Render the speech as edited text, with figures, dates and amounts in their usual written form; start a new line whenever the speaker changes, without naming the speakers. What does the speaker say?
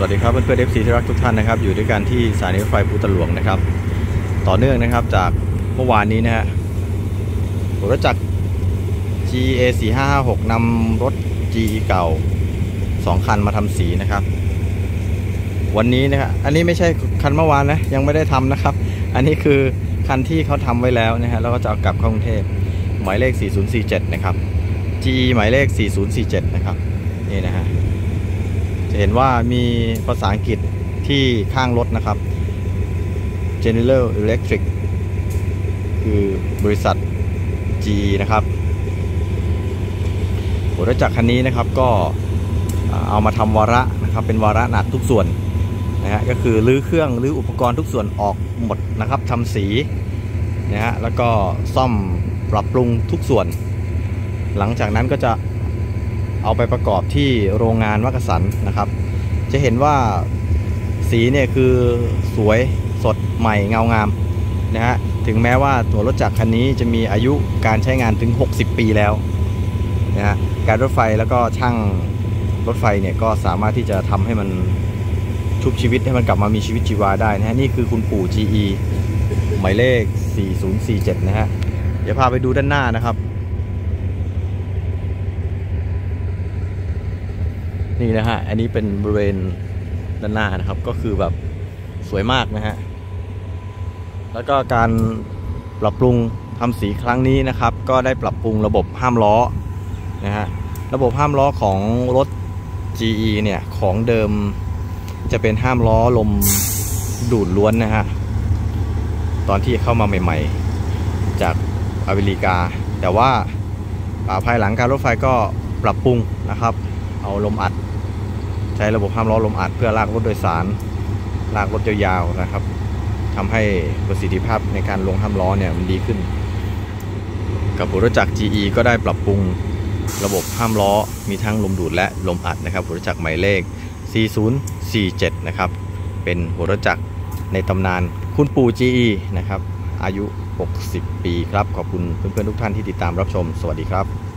วัสดีครับเพื่อนๆ FC ที่รักทุกท่านนะครับอยู่ด้วยกันที่สถานีรถไฟภูตะหลวงนะครับต่อเนื่องนะครับจากเมื่อวานนี้นะฮะรถจักร GA 4556นำรถ GE เก่า2คันมาทำสีนะครับวันนี้นะครับอันนี้ไม่ใช่คันเมื่อวานนะยังไม่ได้ทำนะครับอันนี้คือคันที่เขาทำไว้แล้วนะฮะแล้วก็จะเอากลับเข้ากรุงเทพหมายเลข4047นะครับ GE หมายเลข4047นะครับนี่นะฮะจะเห็นว่ามีภาษาอังกฤษที่ข้างรถนะครับ General Electric คือบริษัท GE นะครับรถจักรคันนี้นะครับก็เอามาทำวาระนะครับเป็นวาระหนักทุกส่วนนะฮะก็คือรื้อเครื่องรื้ออุปกรณ์ทุกส่วนออกหมดนะครับทำสีนะฮะแล้วก็ซ่อมปรับปรุงทุกส่วนหลังจากนั้นก็จะเอาไปประกอบที่โรงงานมักกะสันนะครับจะเห็นว่าสีเนี่ยคือสวยสดใหม่เงางามนะฮะถึงแม้ว่าตัวรถจักรคันนี้จะมีอายุการใช้งานถึง60ปีแล้วนะฮะการรถไฟแล้วก็ช่างรถไฟเนี่ยก็สามารถที่จะทำให้มันชุบชีวิตให้มันกลับมามีชีวิตชีวาได้นะฮะนี่คือคุณปู่ GE หมายเลข4047นะฮะเดี๋ยวพาไปดูด้านหน้านะครับนี่นะฮะอันนี้เป็นบริเวณด้านหน้านะครับก็คือแบบสวยมากนะฮะแล้วก็การปรับปรุงทำสีครั้งนี้นะครับก็ได้ปรับปรุงระบบห้ามล้อนะฮะระบบห้ามล้อของรถ GE เนี่ยของเดิมจะเป็นห้ามล้อลมดูดล้วนนะฮะตอนที่เข้ามาใหม่ๆจากอเมริกาแต่ว่าภายหลังการรถไฟก็ปรับปรุงนะครับเอาลมอัดใช้ระบบห้ามล้อลมอัดเพื่อลากรถโดยสารลากรถยาวๆนะครับทำให้ประสิทธิภาพในการลงห้ามล้อเนี่ยมันดีขึ้นกับรถจักร GE ก็ได้ปรับปรุงระบบห้ามล้อมีทั้งลมดูดและลมอัดนะครับรถจักรหมายเลข4047นะครับเป็นหัวรถจักรในตำนานคุณปู่ GE นะครับอายุ60ปีครับขอบคุณเพื่อนๆทุกท่านที่ติดตามรับชมสวัสดีครับ